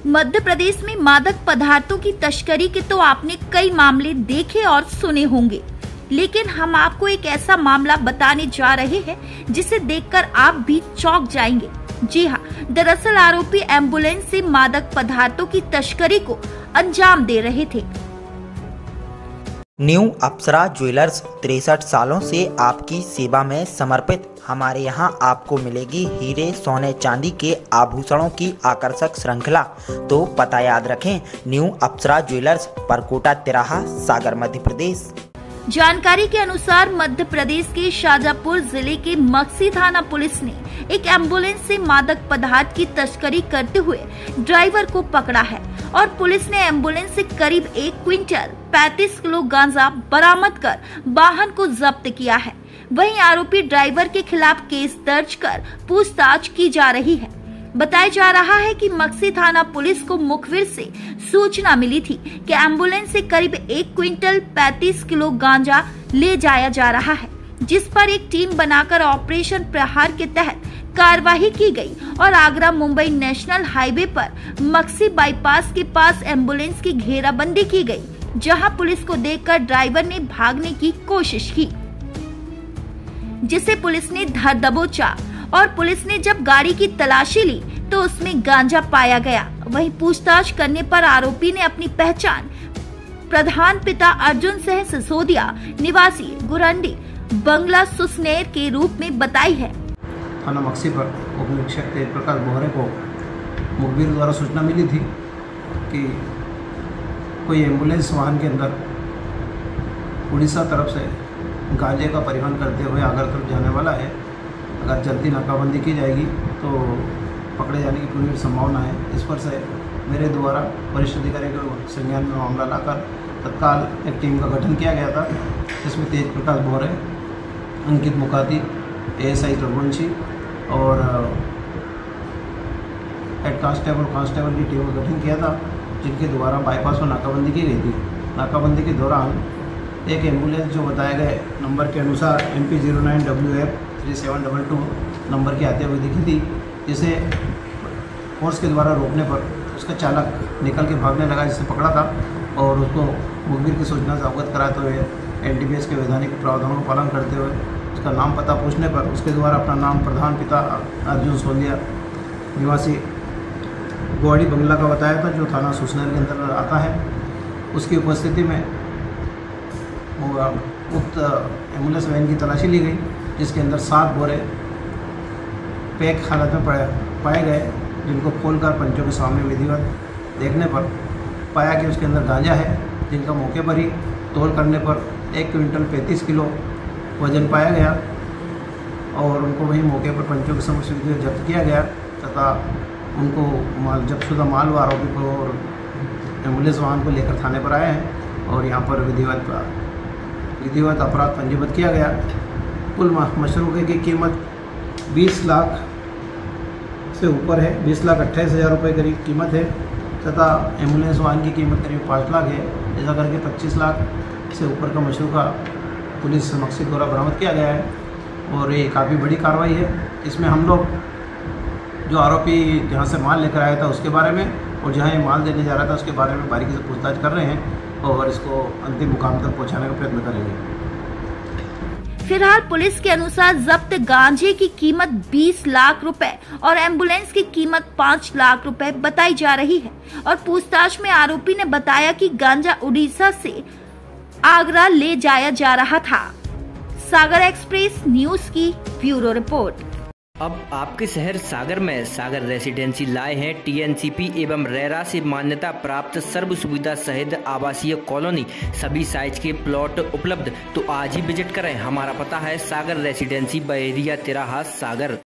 मध्य प्रदेश में मादक पदार्थों की तस्करी के तो आपने कई मामले देखे और सुने होंगे, लेकिन हम आपको एक ऐसा मामला बताने जा रहे हैं जिसे देखकर आप भी चौंक जाएंगे। जी हाँ, दरअसल आरोपी एम्बुलेंस से मादक पदार्थों की तस्करी को अंजाम दे रहे थे। न्यू अप्सरा ज्वेलर्स 63 सालों से आपकी सेवा में समर्पित। हमारे यहाँ आपको मिलेगी हीरे, सोने, चांदी के आभूषणों की आकर्षक श्रृंखला। तो पता याद रखें, न्यू अप्सरा ज्वेलर्स, परकोटा तिराहा, सागर, मध्य प्रदेश। जानकारी के अनुसार मध्य प्रदेश के शाजापुर जिले के मक्सी थाना पुलिस ने एक एम्बुलेंस से मादक पदार्थ की तस्करी करते हुए ड्राइवर को पकड़ा है और पुलिस ने एम्बुलेंस से करीब 1 क्विंटल 35 किलो गांजा बरामद कर वाहन को जब्त किया है। वहीं आरोपी ड्राइवर के खिलाफ केस दर्ज कर पूछताछ की जा रही है। बताया जा रहा है कि मक्सी थाना पुलिस को मुखबिर से सूचना मिली थी कि एम्बुलेंस से करीब 1 क्विंटल 35 किलो गांजा ले जाया जा रहा है, जिस पर एक टीम बनाकर ऑपरेशन प्रहार के तहत कार्रवाई की गई और आगरा मुंबई नेशनल हाईवे पर मक्सी बाईपास के पास एम्बुलेंस की घेराबंदी की गई, जहां पुलिस को देखकर ड्राइवर ने भागने की कोशिश की, जिसे पुलिस ने धर दबोचा और पुलिस ने जब गाड़ी की तलाशी ली तो उसमें गांजा पाया गया। वहीं पूछताछ करने पर आरोपी ने अपनी पहचान प्रधान पिता अर्जुन सिंह सिसोदिया निवासी गुरंडी बंगला सुसनेर के रूप में बताई है। थाना मक्सी पर उप निरीक्षक तेज प्रकाश बोहरे को मुखबिर द्वारा सूचना मिली थी कि कोई एम्बुलेंस वाहन के अंदर उड़ीसा तरफ से गांजे का परिवहन करते हुए आगरा तरफ जाने वाला है। अगर जल्दी नाकाबंदी की जाएगी तो पकड़े जाने की पूरी संभावना है। इस पर से मेरे द्वारा वरिष्ठ अधिकारी को संज्ञान में मामला लाकर तत्काल एक टीम का गठन किया गया था, जिसमें तेज प्रकाश बोहरे, अंकित मुकाती, ASI रघुवंशी और हेड कांस्टेबल की टीम का गठन किया था, जिनके द्वारा बाईपास पर नाकाबंदी की गई थी। नाकाबंदी के दौरान एक एम्बुलेंस जो बताए गए नंबर के अनुसार MP 09WF 3722 नंबर की आते हुए दिखी थी, जिसे फोर्स के द्वारा रोकने पर उसका चालक निकल के भागने लगा, जिसे पकड़ा था और उसको मुखबिर की सूचना से अवगत कराते हुए NDPS के वैधानिक प्रावधानों का पालन करते हुए उसका नाम पता पूछने पर उसके द्वारा अपना नाम प्रधान पिता अर्जुन सोंदिया निवासी गुवाड़ी बंगला का बताया था, जो थाना सुसनेर के अंदर आता है। उसकी उपस्थिति में उक्त एम्बुलेंस वैन की तलाशी ली गई, जिसके अंदर 7 बोरे पैक हालत में पाए गए, जिनको खोलकर पंचों के सामने विधिवत देखने पर पाया कि उसके अंदर गांजा है, जिनका मौके पर ही तोल करने पर 1 क्विंटल 35 किलो वजन पाया गया और उनको वहीं मौके पर पंचों के समक्ष विधिवत जब्त किया गया तथा उनको जब्तशुदा माल व आरोपी को और एम्बुलेंस वाहन को लेकर थाने पर आए हैं और यहाँ पर विधिवत अपराध पंजीबद्ध किया गया। कुल मशरूक़े की कीमत 20 लाख से ऊपर है, 20,28,000 रुपये करीब कीमत है तथा एम्बुलेंस वाहन की कीमत करीब 5 लाख है। ऐसा करके 25 लाख से ऊपर का मशरूक़ा पुलिस मकसद द्वारा बरामद किया गया है और ये काफ़ी बड़ी कार्रवाई है। इसमें हम लोग जो आरोपी जहाँ से माल लेकर आया था उसके बारे में और जहाँ ये माल देने जा रहा था उसके बारे में बारीकी से पूछताछ कर रहे हैं और इसको अंतिम मुकाम तक पहुँचाने का प्रयत्न करेंगे। फिलहाल पुलिस के अनुसार जब्त गांजे की कीमत 20 लाख रुपए और एम्बुलेंस की कीमत 5 लाख रुपए बताई जा रही है और पूछताछ में आरोपी ने बताया कि गांजा उड़ीसा से आगरा ले जाया जा रहा था। सागर एक्सप्रेस न्यूज की ब्यूरो रिपोर्ट। अब आपके शहर सागर में सागर रेसिडेंसी लाए हैं TNCP एवं रेरा से मान्यता प्राप्त सर्व सुविधा सहित आवासीय कॉलोनी, सभी साइज के प्लॉट उपलब्ध। तो आज ही विजिट करें। हमारा पता है सागर रेसिडेंसी, बहेरिया तिराहा, सागर।